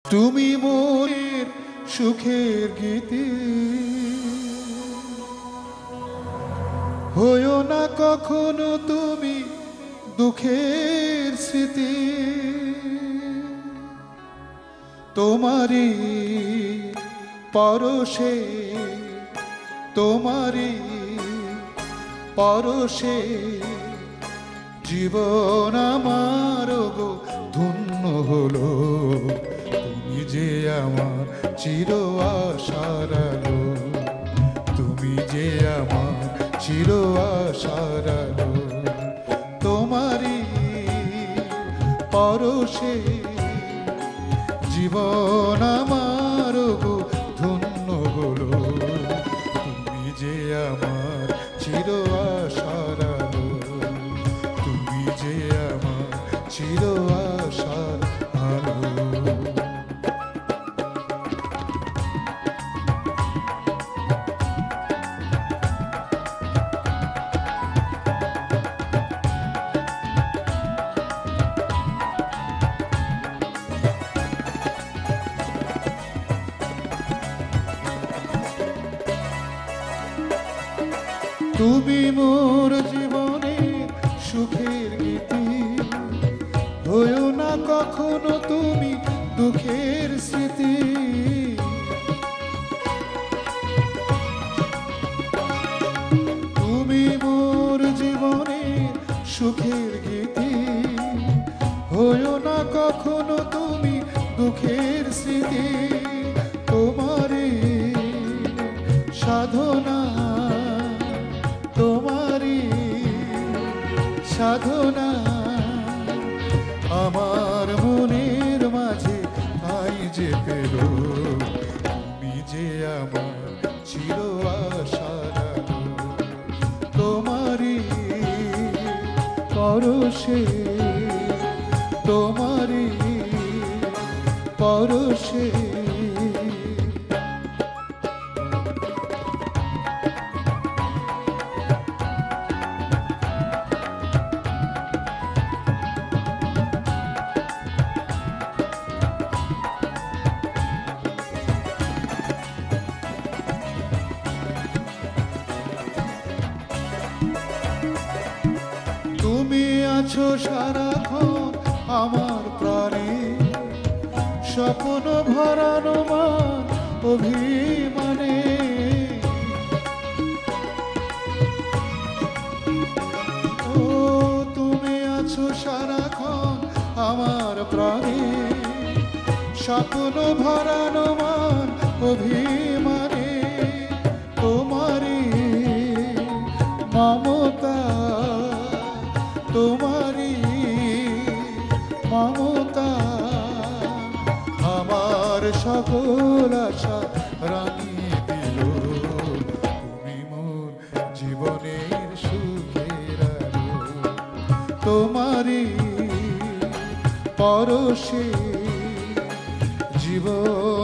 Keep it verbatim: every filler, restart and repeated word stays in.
তুমি মোর সুখের গীতি, হইও না কখনো তুমি দুঃখের স্মৃতি। তোমারি পরশে, তোমারি পরশে জীবন আমার গো ধন্য হলো। তুমি যে আমার চির আশার আলো, তুমি যে আমার চির আশার আলো। তোমারি পরশে জীবন আমার গো ধন্য হলো। তুমি যে আমার চির আশার আলো, তুমি যে আমার চির আশার আলো। তুমি মোর জীবনের সুখের গীতি, হইও না কখনো তুমি দুঃখের স্মৃতি। তুমি মোর জীবনের সুখের গীতি, হইও না কখনো তুমি দুঃখের স্মৃতি। তোমারই সাধনা, তোমারি সাধনা আমার মনের মাঝে আই যে পেল। তুমি যে আমার চির আশার আলো, তোমারি পরশে, তোমারি পরশে তুমি আছো সারাক্ষণ আমার প্রাণে, স্বপ্ন ভরানো মান অভিমানে। ও তুমি আছো সারাক্ষণ আমার প্রাণে, স্বপ্ন ভরানো মান অভিমানে। তোমারি মমতা, তোমারি মমতা আমার সকল আশা রাঙিয়ে দিল। তুমি মোর জীবনের সুখের আলো, তোমারি পরশে জীবন